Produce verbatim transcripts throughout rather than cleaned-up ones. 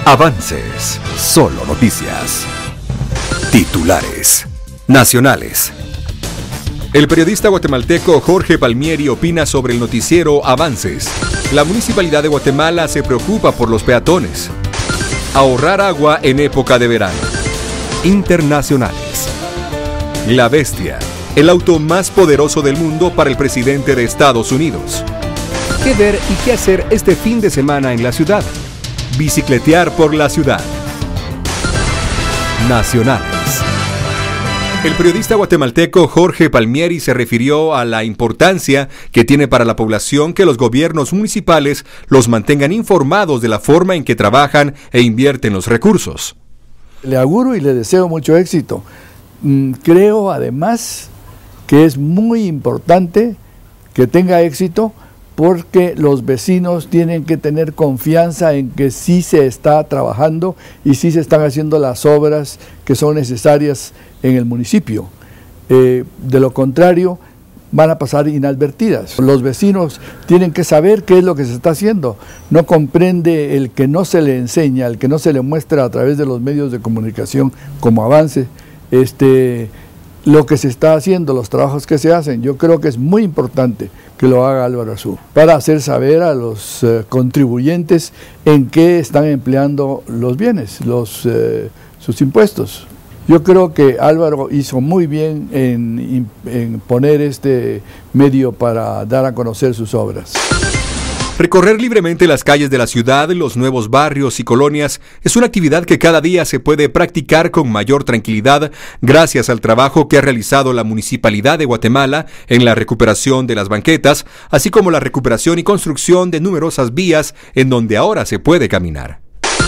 Avances, solo noticias. Titulares nacionales. El periodista guatemalteco Jorge Palmieri opina sobre el noticiero Avances. La Municipalidad de Guatemala se preocupa por los peatones. Ahorrar agua en época de verano. Internacionales. La Bestia, el auto más poderoso del mundo para el presidente de Estados Unidos. ¿Qué ver y qué hacer este fin de semana en la ciudad? Bicicletear por la ciudad. Nacionales. El periodista guatemalteco Jorge Palmieri se refirió a la importancia que tiene para la población que los gobiernos municipales los mantengan informados de la forma en que trabajan e invierten los recursos. Le auguro y le deseo mucho éxito. Creo además que es muy importante que tenga éxito, porque los vecinos tienen que tener confianza en que sí se está trabajando y sí se están haciendo las obras que son necesarias en el municipio. Eh, de lo contrario, van a pasar inadvertidas. Los vecinos tienen que saber qué es lo que se está haciendo. No comprende el que no se le enseña, el que no se le muestra a través de los medios de comunicación como avance, este, lo que se está haciendo, los trabajos que se hacen. Yo creo que es muy importante que lo haga Álvaro Arzú, para hacer saber a los eh, contribuyentes en qué están empleando los bienes, los, eh, sus impuestos. Yo creo que Álvaro hizo muy bien en, en poner este medio para dar a conocer sus obras. Recorrer libremente las calles de la ciudad, los nuevos barrios y colonias es una actividad que cada día se puede practicar con mayor tranquilidad gracias al trabajo que ha realizado la Municipalidad de Guatemala en la recuperación de las banquetas, así como la recuperación y construcción de numerosas vías en donde ahora se puede caminar.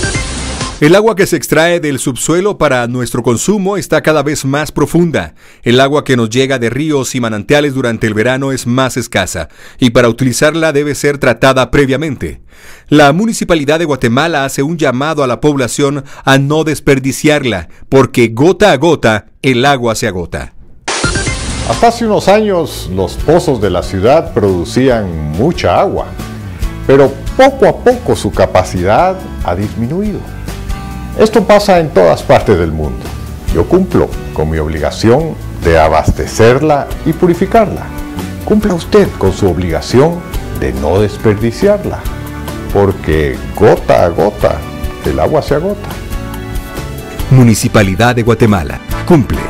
El agua que se extrae del subsuelo para nuestro consumo está cada vez más profunda. El agua que nos llega de ríos y manantiales durante el verano es más escasa, y para utilizarla debe ser tratada previamente. La Municipalidad de Guatemala hace un llamado a la población a no desperdiciarla, porque gota a gota el agua se agota. Hasta hace unos años los pozos de la ciudad producían mucha agua, pero poco a poco su capacidad ha disminuido. Esto pasa en todas partes del mundo. Yo cumplo con mi obligación de abastecerla y purificarla. Cumpla usted con su obligación de no desperdiciarla, porque gota a gota el agua se agota. Municipalidad de Guatemala. Cumple.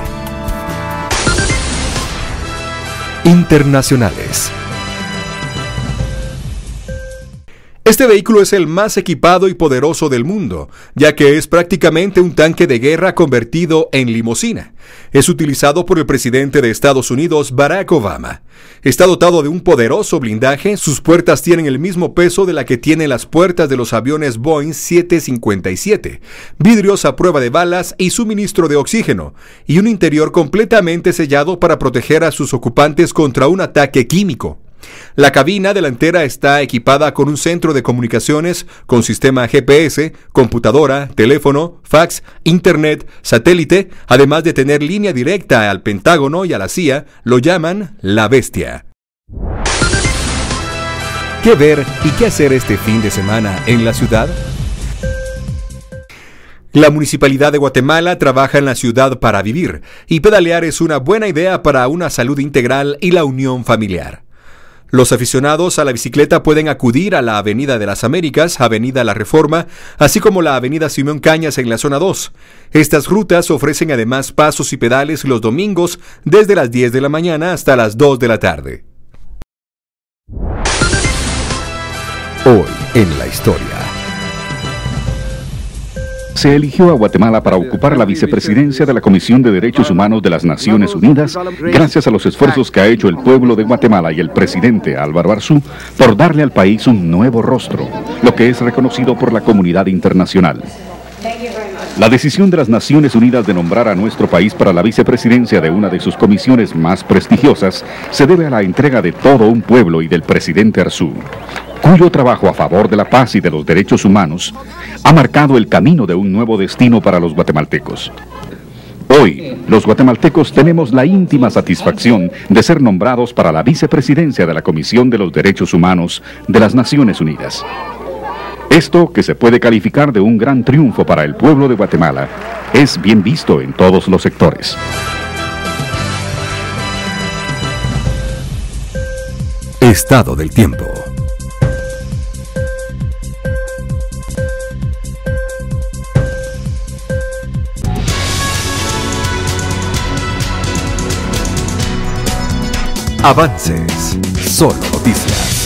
Internacionales. Este vehículo es el más equipado y poderoso del mundo, ya que es prácticamente un tanque de guerra convertido en limusina. Es utilizado por el presidente de Estados Unidos, Barack Obama. Está dotado de un poderoso blindaje, sus puertas tienen el mismo peso de la que tienen las puertas de los aviones Boeing siete cincuenta y siete, vidrios a prueba de balas y suministro de oxígeno, y un interior completamente sellado para proteger a sus ocupantes contra un ataque químico. La cabina delantera está equipada con un centro de comunicaciones con sistema G P S, computadora, teléfono, fax, internet, satélite, además de tener línea directa al Pentágono y a la C I A. Lo llaman la Bestia. ¿Qué ver y qué hacer este fin de semana en la ciudad? La Municipalidad de Guatemala trabaja en la ciudad para vivir, y pedalear es una buena idea para una salud integral y la unión familiar. Los aficionados a la bicicleta pueden acudir a la Avenida de las Américas, Avenida La Reforma, así como la Avenida Simón Cañas en la zona dos. Estas rutas ofrecen además pasos y pedales los domingos desde las diez de la mañana hasta las dos de la tarde. Hoy en la historia. Se eligió a Guatemala para ocupar la vicepresidencia de la Comisión de Derechos Humanos de las Naciones Unidas gracias a los esfuerzos que ha hecho el pueblo de Guatemala y el presidente Álvaro Arzú por darle al país un nuevo rostro, lo que es reconocido por la comunidad internacional. La decisión de las Naciones Unidas de nombrar a nuestro país para la vicepresidencia de una de sus comisiones más prestigiosas se debe a la entrega de todo un pueblo y del presidente Arzú, cuyo trabajo a favor de la paz y de los derechos humanos ha marcado el camino de un nuevo destino para los guatemaltecos. Hoy, los guatemaltecos tenemos la íntima satisfacción de ser nombrados para la vicepresidencia de la Comisión de los Derechos Humanos de las Naciones Unidas. Esto, que se puede calificar de un gran triunfo para el pueblo de Guatemala, es bien visto en todos los sectores. Estado del tiempo. Avances. Solo noticias.